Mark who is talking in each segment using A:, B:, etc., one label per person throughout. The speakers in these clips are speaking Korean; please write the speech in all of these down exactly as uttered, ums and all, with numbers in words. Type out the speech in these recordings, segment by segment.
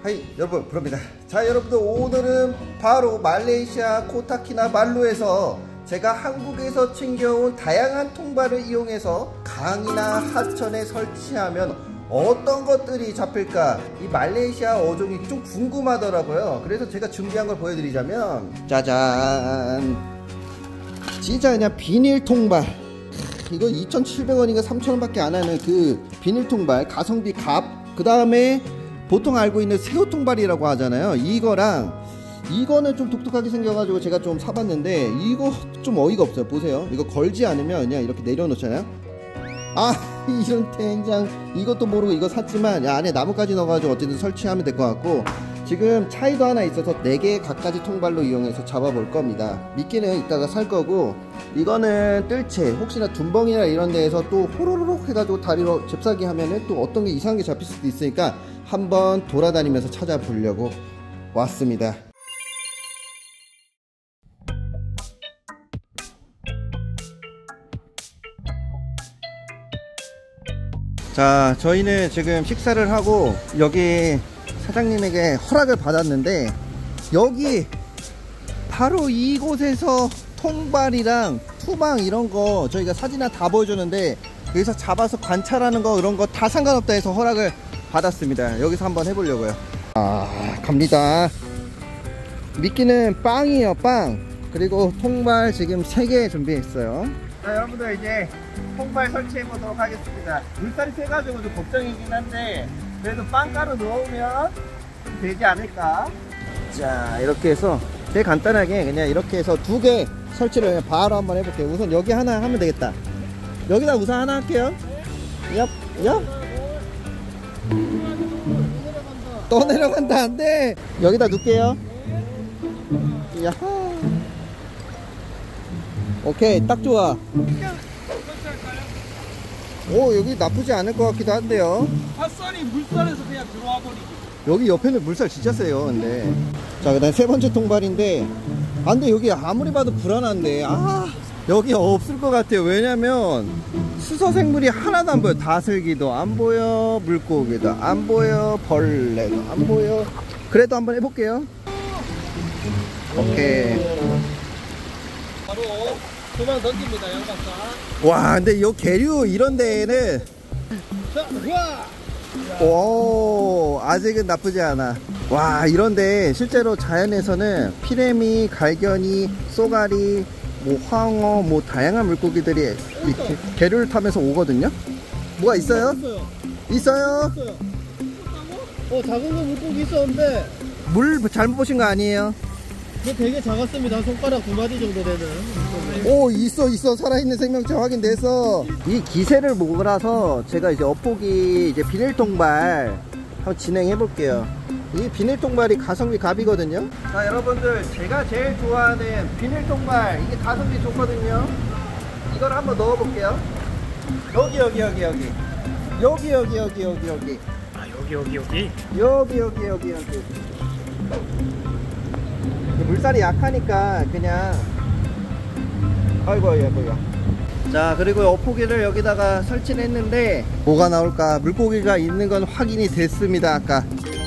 A: 하이 여러분, 부릅니다. 자, 여러분들 오늘은 바로 말레이시아 코타키나발루에서 제가 한국에서 챙겨온 다양한 통발을 이용해서 강이나 하천에 설치하면 어떤 것들이 잡힐까, 이 말레이시아 어종이 좀 궁금하더라고요. 그래서 제가 준비한 걸 보여드리자면, 짜잔, 진짜 그냥 비닐 통발, 이거 이천칠백 원인가 삼천 원 밖에 안 하는 그 비닐 통발, 가성비 갑, 그 다음에 보통 알고 있는 새우 통발이라고 하잖아요. 이거랑 이거는 좀 독특하게 생겨가지고 제가 좀 사봤는데, 이거 좀 어이가 없어요. 보세요, 이거 걸지 않으면 그냥 이렇게 내려놓잖아요. 아, 이런 된장, 이것도 모르고 이거 샀지만, 야, 안에 나뭇가지 넣어가지고 어쨌든 설치하면 될 것 같고, 지금 차이도 하나 있어서 네 개 각가지 통발로 이용해서 잡아볼 겁니다. 미끼는 이따가 살 거고, 이거는 뜰채, 혹시나 둔벙이나 이런 데에서 또 호로록 해가지고 다리로 잽싸기 하면은 또 어떤 게 이상하게 잡힐 수도 있으니까 한번 돌아다니면서 찾아보려고 왔습니다. 자, 저희는 지금 식사를 하고 여기 사장님에게 허락을 받았는데, 여기 바로 이곳에서 통발이랑 투방 이런 거 저희가 사진이나 다 보여주는데, 여기서 잡아서 관찰하는 거 이런 거 다 상관없다 해서 허락을 받았습니다. 여기서 한번 해보려고요. 아, 갑니다. 미끼는 빵이에요, 빵. 그리고 통발 지금 세 개 준비했어요. 자, 여러분들 이제 통발 설치해 보도록 하겠습니다. 물살이 세가지고 좀 걱정이긴 한데, 그래도 빵가루 넣으면 좀 되지 않을까. 자, 이렇게 해서 되게 간단하게 그냥 이렇게 해서 두 개 설치를 그냥 바로 한번 해볼게요. 우선 여기 하나 하면 되겠다. 여기다 우선 하나 할게요. 얍, 얍. 또 내려간다. 안돼. 여기다 놓을게요. 야하. 오케이, 딱 좋아. 오, 여기 나쁘지 않을 것 같기도 한데요.
B: 핫살이 물살에서 그냥 들어와 버리기.
A: 여기 옆에는 물살 진짜 세요. 근데 자, 그 다음 세 번째 통발인데, 아, 근데 여기 아무리 봐도 불안한데, 아, 여기 없을 것 같아요. 왜냐면 수서 생물이 하나도 안 보여. 다슬기도 안 보여, 물고기도 안 보여, 벌레도 안 보여. 그래도 한번 해볼게요. 오케이.
B: 바로 도망 던집니다, 양박사.
A: 와, 근데 요 계류 이런 데에는,
B: 자, 우와!
A: 오, 아직은 나쁘지 않아. 와, 이런데 실제로 자연에서는 피레미, 갈견이, 쏘가리, 뭐 황어, 뭐 다양한 물고기들이 이렇게 계류를 타면서 오거든요. 뭐가 있어요?
B: 있어요.
A: 있어요?
B: 있어요. 어, 작은 거 물고기 있었는데,
A: 물 잘못 보신 거 아니에요?
B: 이게 되게 작았습니다. 손가락 두 마디 정도 되는.
A: 오, 있어 있어. 살아있는 생명체 확인돼서. 이 기세를 몰아서 제가 이제 어포기 이제 비닐 통발 한번 진행해 볼게요. 이 비닐 통발이 가성비 갑이거든요. 자, 여러분들 제가 제일 좋아하는 비닐 통발, 이게 가성비 좋거든요. 이걸 한번 넣어 볼게요. 여기 여기 여기 여기 여기 여기 여기 여기 여기
B: 아, 여기, 여기, 여기?
A: 여기 여기 여기 여기. 물살이 약하니까 그냥, 아이고 아이고. 자, 그리고 어포기를 여기다가 설치를 했는데 뭐가 나올까, 물고기가 있는 건 확인이 됐습니다. 아까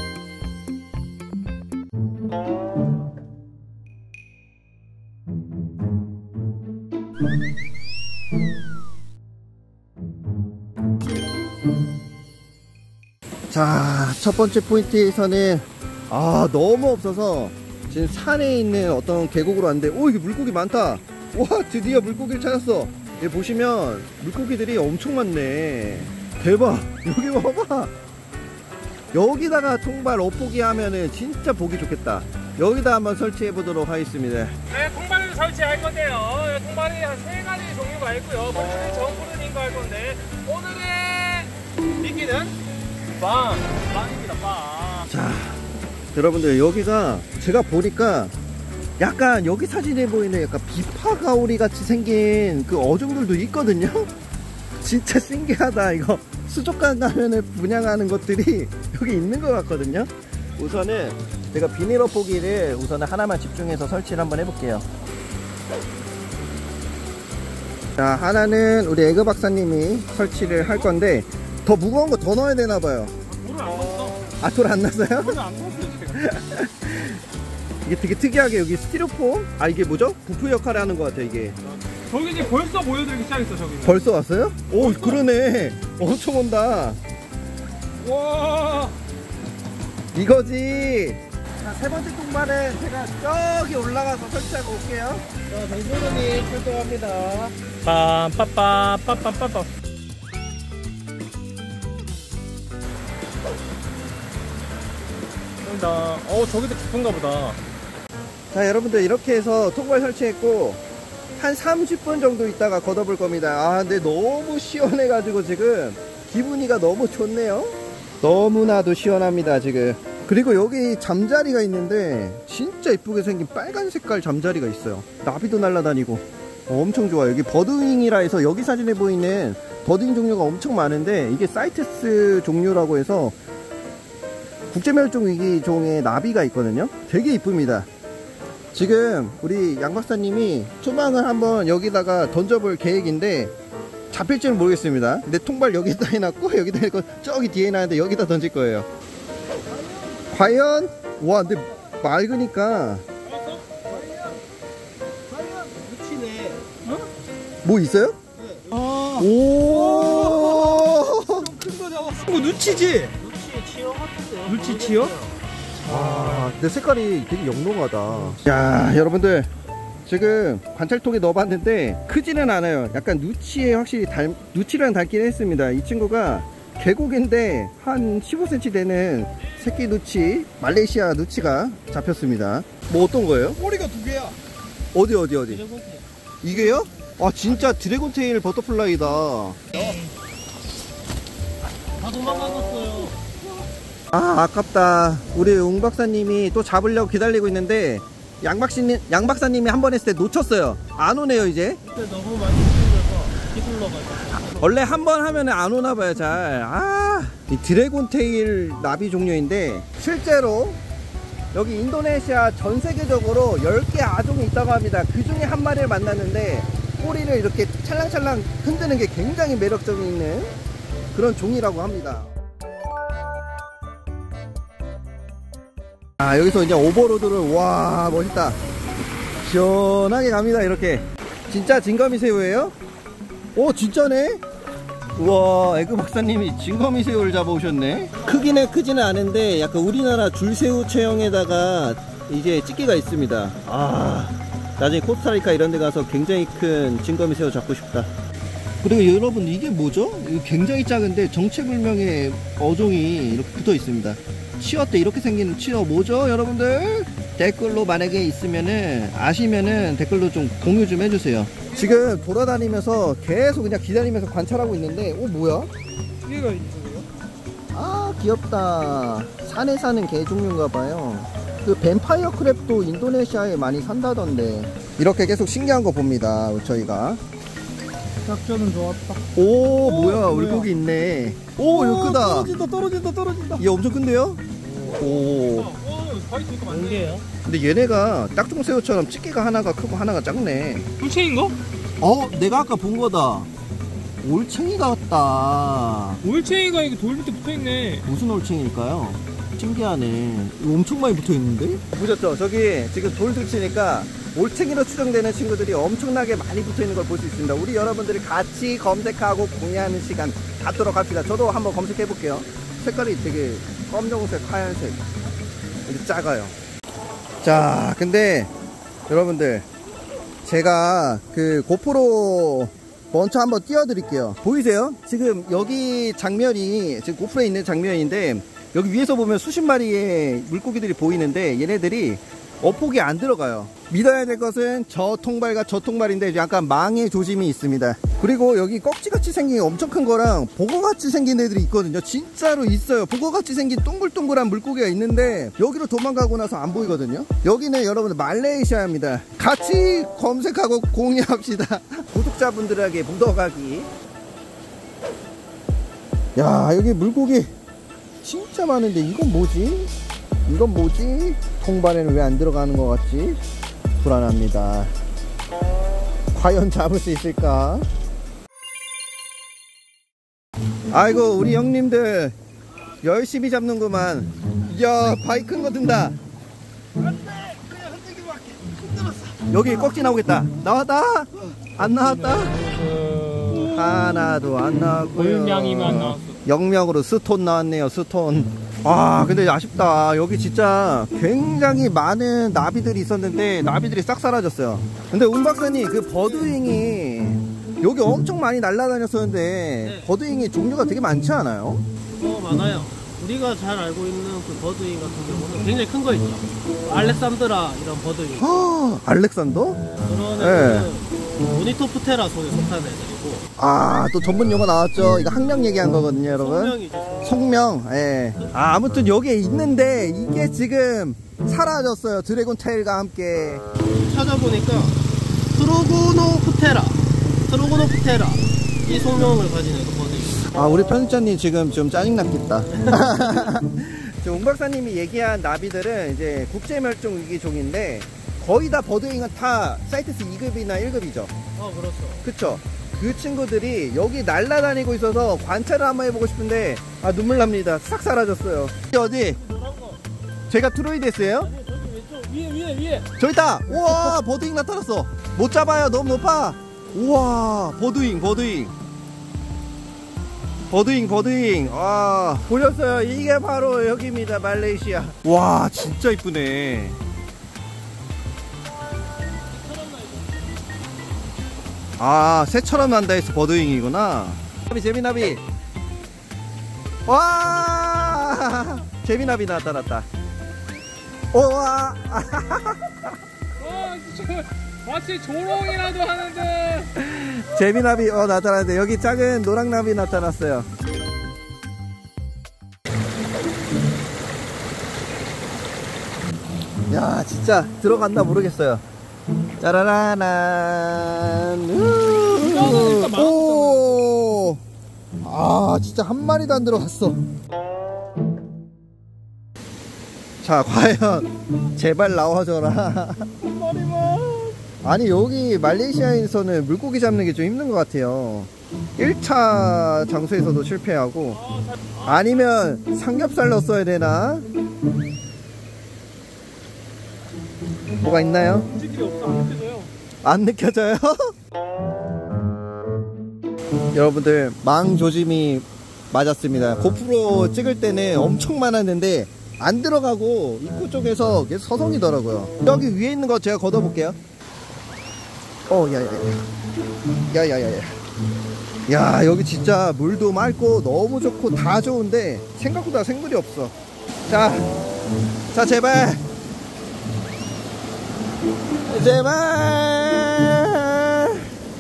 A: 자, 첫 번째 포인트에서는 아, 너무 없어서 지금 산에 있는 어떤 계곡으로 왔는데, 오, 이게 물고기 많다. 와, 드디어 물고기를 찾았어. 여기 보시면 물고기들이 엄청 많네. 대박. 여기 봐봐. 여기다가 통발 어포기 하면은 진짜 보기 좋겠다. 여기다 한번 설치해 보도록 하겠습니다.
B: 네, 통발을 설치할 건데요. 통발이 한 세 가지 종류가 있고요. 먼저는 정부르닝거 할 건데, 오늘의 미끼는 빵! 빵입니다, 빵.
A: 자, 여러분들 여기가 제가 보니까 약간 여기 사진에 보이는 약간 비파가오리 같이 생긴 그 어종들도 있거든요. 진짜 신기하다. 이거 수족관 가면은 분양하는 것들이 여기 있는 것 같거든요. 우선은 제가 비닐 어포기를 우선은 하나만 집중해서 설치를 한번 해볼게요. 자, 하나는 우리 에그 박사님이 설치를 할 건데, 더 무거운 거 더 넣어야 되나 봐요.
B: 물을 안 넣었어.
A: 아, 돌 안 났어요?
B: 돌이 안 났어요 지금.
A: 이게 되게 특이하게 여기 스티로폼? 아, 이게 뭐죠? 부프 역할을 하는 것 같아요, 이게.
B: 저기 이제 벌써 보여드리기 시작했어, 저기는.
A: 벌써 왔어요? 오, 그러네. 엄청 온다.
B: 와.
A: 이거지. 자, 세 번째 통발은 제가 저기 올라가서 설치하고 올게요. 자, 정선우님 출동합니다.
B: 빰빠빠 빠빰빠빠. 어, 저기도 깊은가 보다.
A: 자, 여러분들 이렇게 해서 통발 설치했고 한 삼십 분 정도 있다가 걷어볼 겁니다. 아, 근데 너무 시원해가지고 지금 기분이가 너무 좋네요. 너무나도 시원합니다 지금. 그리고 여기 잠자리가 있는데 진짜 이쁘게 생긴 빨간 색깔 잠자리가 있어요. 나비도 날아다니고 어, 엄청 좋아요. 여기 버드윙이라 해서 여기 사진에 보이는 버드윙 종류가 엄청 많은데 이게 사이테스 종류라고 해서 국제멸종위기종의 나비가 있거든요. 되게 이쁩니다. 지금 우리 양 박사님이 초방을 한번 여기다가 던져볼 계획인데 잡힐지는 모르겠습니다. 근데 통발 여기다 해놨고 여기다 해놓고 저기 뒤에 해놨는데 여기다 던질 거예요. 과연? 와, 근데 맑으니까
B: 미치네. 어?
A: 뭐 있어요?
B: 아.
A: 오.
B: 큰 거 잡았어. 이거 누치지? 누치 치어 같은데. 누치 치어?
A: 아, 근데 색깔이 되게 영롱하다. 야, 여러분들 지금 관찰통에 넣어봤는데 크지는 않아요. 약간 누치에 확실히 닮, 누치랑 닮긴 했습니다. 이 친구가 계곡인데 한 십오 센티미터 되는 새끼 누치, 말레이시아 누치가 잡혔습니다. 뭐 어떤 거예요?
B: 꼬리가 두 개야.
A: 어디 어디 어디? 이게요? 아, 진짜 드래곤 테일 버터플라이다.
B: 다 도망가겠어요.
A: 아, 아깝다. 우리 웅 박사님이 또 잡으려고 기다리고 있는데 양 박사님, 양 박사님이 한 번 했을 때 놓쳤어요. 안 오네요 이제.
B: 근데 너무 많이 힘들어서 휘둘러가지고.
A: 원래 한 번 하면 안 오나 봐요 잘. 아, 이 드래곤 테일 나비 종류인데 실제로 여기 인도네시아 전 세계적으로 열 개 아종이 있다고 합니다. 그 중에 한 마리를 만났는데 꼬리를 이렇게 찰랑찰랑 흔드는 게 굉장히 매력적인 있는 그런 종이라고 합니다. 아, 여기서 이제 오버로드를, 와, 멋있다. 시원하게 갑니다 이렇게. 진짜 진거미 새우예요? 오, 진짜네. 우와, 에그 박사님이 진거미 새우를 잡아오셨네. 크기는 크지는 않은데 약간 우리나라 줄새우 체형에다가 이제 찌개가 있습니다. 아, 나중에 코스타리카 이런 데 가서 굉장히 큰 진거미 새우 잡고 싶다. 그리고 여러분, 이게 뭐죠? 이거 굉장히 작은데 정체불명의 어종이 이렇게 붙어 있습니다. 치어 때 이렇게 생긴 치어 뭐죠 여러분들? 댓글로 만약에 있으면은 아시면은 댓글로 좀 공유 좀 해주세요. 지금 돌아다니면서 계속 그냥 기다리면서 관찰하고 있는데 어, 뭐야?
B: 얘가 있어요?
A: 아, 귀엽다. 산에 사는 개 종류인가봐요. 그 뱀파이어 크랩도 인도네시아에 많이 산다던데. 이렇게 계속 신기한 거 봅니다 저희가.
B: 작전은 좋았다.
A: 오, 오, 뭐야,
B: 뭐야.
A: 물고기 있네. 오, 이거 크다.
B: 떨어진다 떨어진다 떨어진다.
A: 얘 엄청 큰데요? 오.
B: 뭔게요?
A: 근데 얘네가 딱종새우처럼 집게가 하나가 크고 하나가 작네.
B: 올챙인가?
A: 어, 내가 아까 본 거다. 올챙이 같다.
B: 올챙이가 이거 돌 밑에 붙어있네.
A: 무슨 올챙이일까요? 신기하네. 이거 엄청 많이 붙어있는데? 보셨죠? 저기 지금 돌 들치니까 올챙이로 추정되는 친구들이 엄청나게 많이 붙어있는 걸 볼 수 있습니다. 우리 여러분들이 같이 검색하고 공유하는 시간 갖도록 합시다. 저도 한번 검색해 볼게요. 색깔이 되게 검정색, 하얀색. 이렇게 작아요. 자, 근데 여러분들 제가 그 고프로 먼저 한번 띄워드릴게요. 보이세요? 지금 여기 장면이 지금 고프로에 있는 장면인데 여기 위에서 보면 수십 마리의 물고기들이 보이는데 얘네들이 어폭이 안 들어가요. 믿어야 될 것은 저 통발과 저 통발인데 약간 망의 조짐이 있습니다. 그리고 여기 꺽지같이 생긴 엄청 큰 거랑 보거같이 생긴 애들이 있거든요. 진짜로 있어요. 보거같이 생긴 동글동글한 물고기가 있는데 여기로 도망가고 나서 안 보이거든요. 여기는 여러분들 말레이시아입니다. 같이 검색하고 공유합시다. 구독자분들에게 묻어가기. 야, 여기 물고기 진짜 많은데 이건 뭐지? 이건 뭐지? 통발에는 왜 안 들어가는 것 같지? 불안합니다. 과연 잡을 수 있을까? 아이고, 우리 형님들 열심히 잡는구만. 이야, 바위 큰 거 든다.
B: 안돼, 그냥 흔들기밖에 흔들었어.
A: 여기 꼭지 나오겠다. 나왔다. 안 나왔다. 하나도 안 나왔고요.
B: 물량이만 나왔어.
A: 영명으로 스톤 나왔네요. 스톤. 아, 근데 아쉽다. 여기 진짜 굉장히 많은 나비들이 있었는데 나비들이 싹 사라졌어요. 근데 운 박사님, 그 버드윙이 여기 엄청 많이 날아다녔었는데
C: 네.
A: 버드윙이 종류가 되게 많지 않아요?
C: 어, 많아요. 우리가 잘 알고 있는 그 버드윙 같은 경우는 굉장히 큰 거 있죠. 알렉산드라 이런 버드윙.
A: 아, 알렉산더?
C: 그런
A: 네.
C: 애들은 모니토프테라 속에 속하는 애들이고.
A: 아, 또 전문 용어 나왔죠. 이거 학명 얘기한 거거든요, 여러분.
C: 성명이죠.
A: 성명. 예. 아, 아무튼 여기에 있는데 이게 지금 사라졌어요. 드래곤 테일과 함께.
C: 찾아보니까 트로고노프테라, 트로고노프테라 이 성명을 가진 애가 버드윙.
A: 아, 우리 편집자님 지금 좀 짜증났겠다. 지금 웅 박사님이 얘기한 나비들은 이제 국제멸종위기종인데 거의 다 버드윙은 다 사이테스 이 급이나 일 급이죠.
C: 어, 그렇죠.
A: 그쵸? 그 친구들이 여기 날아다니고 있어서 관찰을 한번 해보고 싶은데 아, 눈물 납니다. 싹 사라졌어요. 어디? 제가 트로이데스예요?
C: 아니, 저기 왼쪽 위에 위에 위에.
A: 저기 있다. 우와, 버드윙 나타났어. 못 잡아요. 너무 높아. 우와, 버드윙 버드윙 버드윙 버드윙. 아, 보셨어요? 이게 바로 여기입니다. 말레이시아. 와, 진짜 이쁘네. 아, 새처럼 난다 해서 버드윙이구나. 나비, 재미나비. 와, 재미나비 나타났다. 우와.
B: 어, 진짜 마치 조롱이라도 하는데.
A: 재미나비 어 나타났는데 여기 작은 노랑나비 나타났어요. 야, 진짜 들어갔나 모르겠어요. 짜라라란. 오, 아, 진짜 한 마리도 안 들어갔어. 자, 과연 제발 나와줘라.
B: 한 마리만.
A: 아니, 여기 말레이시아에서는 물고기 잡는 게 좀 힘든 것 같아요. 일 차 장소에서도 실패하고. 아니면 삼겹살 넣었어야 되나? 뭐가 있나요?
B: 움직임이 없어. 안 느껴져요.
A: 안 느껴져요? 여러분들, 망조짐이 맞았습니다. 고프로 찍을 때는 엄청 많았는데 안 들어가고 입구 쪽에서 계속 서성이더라고요. 여기 위에 있는 거 제가 걷어볼게요. 어, 야야야. 야야야야. 야, 여기 진짜 물도 맑고 너무 좋고 다 좋은데 생각보다 생물이 없어. 자, 자, 제발. 제발.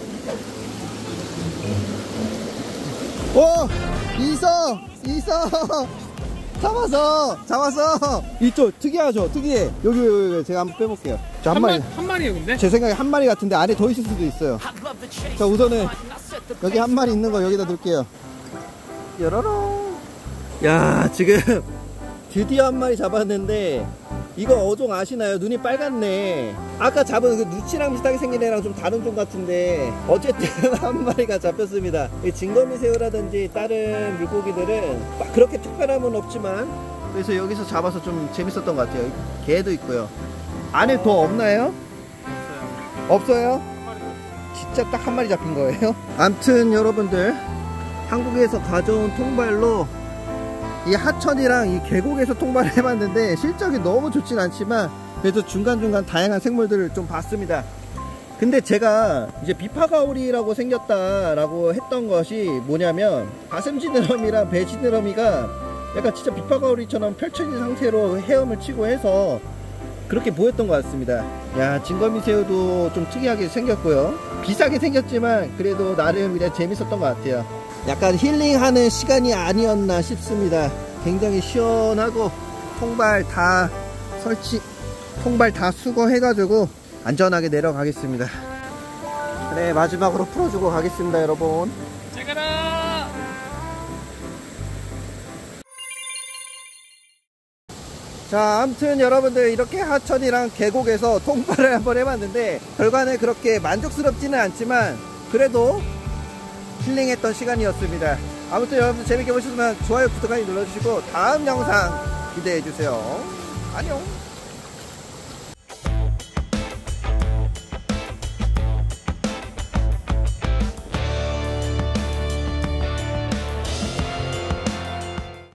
A: 오, 있어, 있어. 잡았어, 잡았어. 이쪽 특이하죠, 특이해. 여기, 여기, 여기 제가 한번 빼볼게요. 자, 한,
B: 한
A: 마리.
B: 마리, 한 마리예요, 근데?
A: 제 생각에 한 마리 같은데 안에 더 있을 수도 있어요. 자, 우선은 여기 한 마리 있는 거 여기다 둘게요. 여러롱. 야, 지금 드디어 한 마리 잡았는데 이거 어종 아시나요? 눈이 빨갛네. 아까 잡은 그 누치랑 비슷하게 생긴 애랑 좀 다른 종 같은데 어쨌든 한 마리가 잡혔습니다. 진거미새우라든지 다른 물고기들은 막 그렇게 특별함은 없지만 그래서 여기서 잡아서 좀 재밌었던 것 같아요. 개도 있고요. 안에 더 없나요? 없어요? 진짜 딱 한 마리 잡힌 거예요? 암튼 여러분들, 한국에서 가져온 통발로 이 하천이랑 이 계곡에서 통발을 해봤는데 실적이 너무 좋진 않지만 그래도 중간중간 다양한 생물들을 좀 봤습니다. 근데 제가 이제 비파가오리라고 생겼다라고 했던 것이 뭐냐면 가슴지느러미랑 배지느러미가 약간 진짜 비파가오리처럼 펼쳐진 상태로 헤엄을 치고 해서 그렇게 보였던 것 같습니다. 야, 진거미새우도 좀 특이하게 생겼고요. 비싸게 생겼지만 그래도 나름 그냥 재밌었던 것 같아요. 약간 힐링하는 시간이 아니었나 싶습니다. 굉장히 시원하고 통발 다 설치, 통발 다 수거해가지고 안전하게 내려가겠습니다. 그래, 마지막으로 풀어주고 가겠습니다, 여러분.
B: 제가라.
A: 자, 아무튼 여러분들 이렇게 하천이랑 계곡에서 통발을 한번 해봤는데 결과는 그렇게 만족스럽지는 않지만 그래도 힐링했던 시간이었습니다. 아무튼 여러분들 재밌게 보셨으면 좋아요 구독하기 눌러주시고 다음 영상 기대해주세요. 안녕.